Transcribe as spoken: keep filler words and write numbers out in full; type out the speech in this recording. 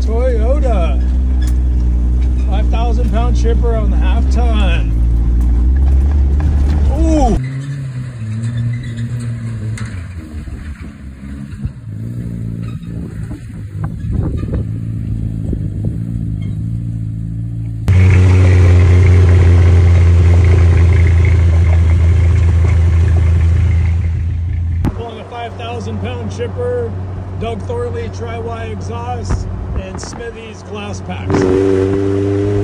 Toyota five thousand pound chipper on the half ton. Ooh. Pulling a five thousand pound chipper, Doug Thorley tri-Y exhaust, and Smithy's glass packs.